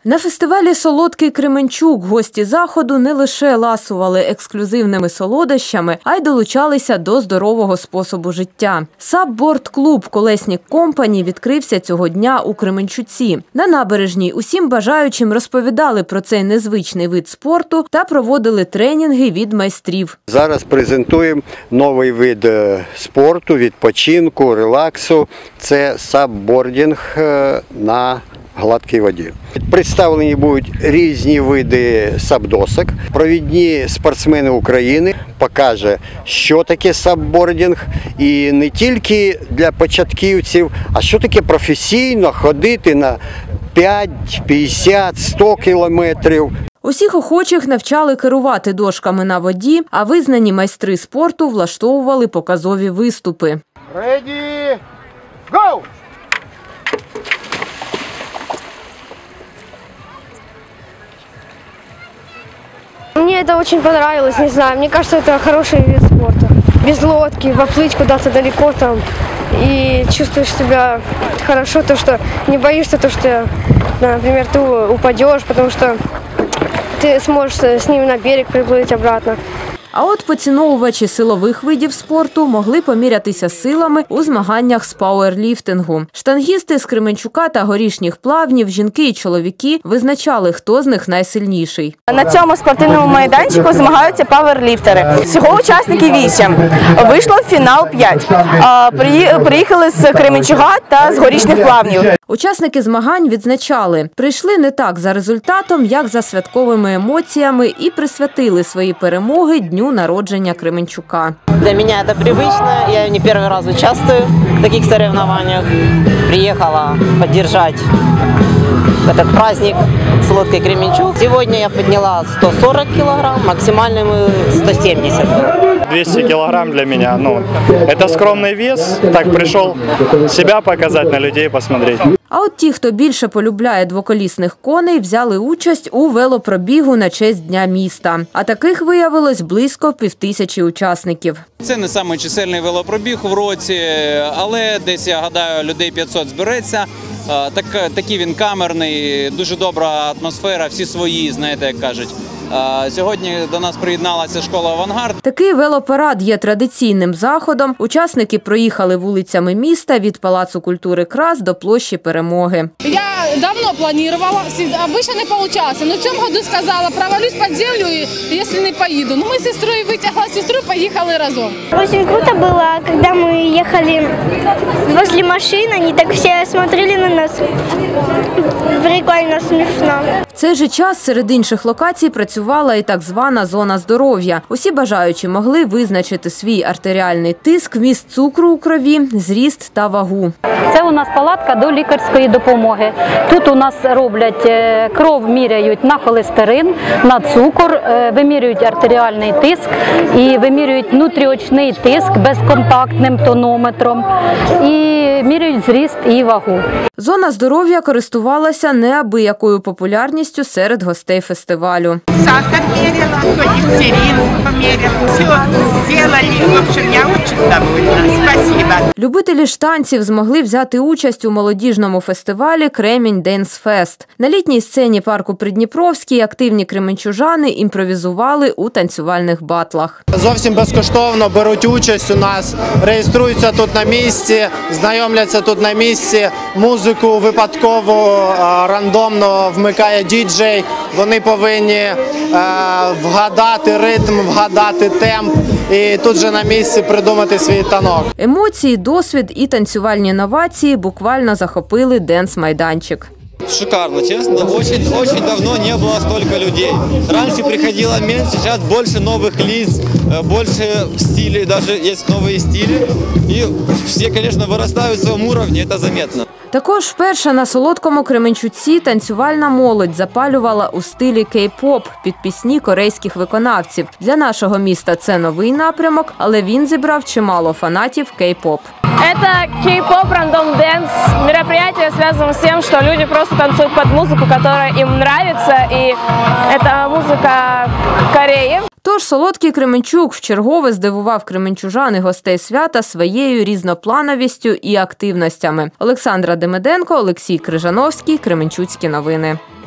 На фестивалі «Солодкий Кременчук» гості заходу не лише ласували ексклюзивними солодощами, а й долучалися до здорового способу життя. Сабборд-клуб «Колеснік Компані» відкрився цього дня у Кременчуці. На набережній усім бажаючим розповідали про цей незвичний вид спорту та проводили тренінги від майстрів. Зараз презентуємо новий вид спорту, відпочинку, релаксу. Це саббординг на гладкій воді. Представлені будуть різні види сабдосок. Провідні спортсмени України покажуть, що таке саббординг. І не тільки для початківців, а що таке професійно ходити на 5, 50, 100 кілометрів. Усіх охочих навчали керувати дошками на воді, а визнані майстри спорту влаштовували показові виступи. Ready, go! Мне это очень понравилось, не знаю, мне кажется, это хороший вид спорта. Без лодки, поплыть куда-то далеко там и чувствуешь себя хорошо, то что не боишься, то что, например, ты упадешь, потому что ты сможешь с ним на берег приплыть обратно. А от поціновувачі силових видів спорту могли помірятися силами у змаганнях з пауерліфтингу. Штангісти з Кременчука та Горішніх Плавнів, жінки і чоловіки визначали, хто з них найсильніший. На цьому спортивному майданчику змагаються пауерліфтери. Всього учасників 8. Вийшло в фінал 5. Приїхали з Кременчука та з Горішніх Плавнів. Учасники змагань відзначали, прийшли не так за результатом, як за святковими емоціями і присвятили свої перемоги дню народження Кременчука. Для меня это привычно, я не первый раз участвую в таких соревнованиях. Приехала поддержать этот праздник «Солодкий Кременчук». Сегодня я подняла 140 килограмм, максимальный 170. 200 килограмм для меня, это скромный вес, так пришел себя показать, на людей посмотреть. А от ті, хто більше полюбляє двоколісних коней, взяли участь у велопробігу на честь Дня міста. А таких виявилось близько 5000 учасників. Це не самий чисельний велопробіг в році, але десь, я гадаю, людей 500 збереться. Такий він камерний, дуже добра атмосфера, всі свої, знаєте, як кажуть. Сьогодні до нас приєдналася школа «Авангард». Такий велопарад є традиційним заходом. Учасники проїхали вулицями міста від Палацу культури «Крас» до площі Перемоги. Я давно планувала, обычно не получалось, но в цьому году сказала, провалюсь під землю, якщо не поїду. Ми з сестрою витягла сестру, поїхали разом. Очень круто было, когда мы ехали возле машин, они так все смотрели на нас. Прикольно, смішно. В цей же час серед інших локацій працювала і так звана зона здоров'я. Усі бажаючі могли визначити свій артеріальний тиск, вміст цукру у крові, зріст та вагу. Це у нас палатка до лікарської допомоги. Тут у нас роблять кров, міряють на холестерин, на цукор, вимірюють артеріальний тиск і вимірюють внутріочний тиск безконтактним тонометром і міряють зріст і вагу. Зона здоров'я користувалася неабиякою популярністю серед гостей фестивалю. Сахар мерила, холестерин померила. Все сделали. В общем, я очень довольна. Спасибо. Любителі ж танців змогли взяти участь у молодіжному фестивалі «Кремінь Денс Фест». На літній сцені парку Придніпровський активні кременчужани імпровізували у танцювальних батлах. Зовсім безкоштовно беруть участь у нас, реєструються тут на місці, знайомляться тут на місці, музику випадково, рандомно вмикає діджей. Вони повинні вгадати ритм, вгадати темп і тут же на місці придумати свій танок. Емоції, досвід і танцювальні новації буквально захопили денс-майданчик. Шикарно, честно. Очень давно не было столько людей. Раньше приходило меньше, сейчас больше новых лиц, больше стилей, даже есть новые стили. И все, конечно, вырастают в своем уровне, это заметно. Також вперше на Солодкому Кременчуці танцювальна молодь запалювала у стилі кей-поп під пісні корейських виконавців. Для нашого міста це новий напрямок, але він зібрав чимало фанатів кей-поп. Это кей-поп, рандом дэнс. Мероприятие связано с тем, что люди просто танцуют под музыку, которая им нравится, и это музыка Кореи. Тож Солодкий Кременчук вчергове здивував кременчужан і гостей свята своєю різноплановістю і активностями. Олександра Демиденко, Олексій Крижановський, Кременчуцькі новини.